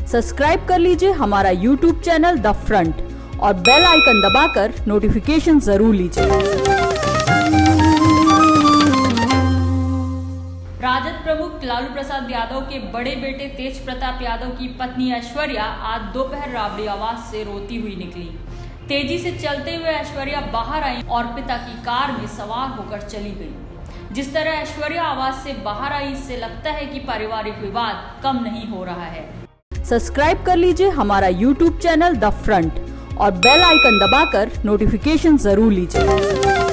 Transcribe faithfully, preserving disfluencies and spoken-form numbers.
Subscribe कर लीजिए हमारा यूट्यूब चैनल द फ्रंट और बेल आइकन दबाकर नोटिफिकेशन जरूर लीजिए। राजद प्रमुख लालू प्रसाद यादव के बड़े बेटे तेज प्रताप यादव की पत्नी ऐश्वर्या आज दोपहर राबड़ी आवाज से रोती हुई निकली। तेजी से चलते हुए ऐश्वर्या बाहर आई और पिता की कार में सवार होकर चली गई। जिस तरह ऐश्वर्या आवाज से बाहर आई, इससे लगता है कि पारिवारिक विवाद कम नहीं हो रहा है। सब्सक्राइब कर लीजिए हमारा यूट्यूब चैनल द फ्रंट और बेल आइकन दबाकर नोटिफिकेशन जरूर लीजिए।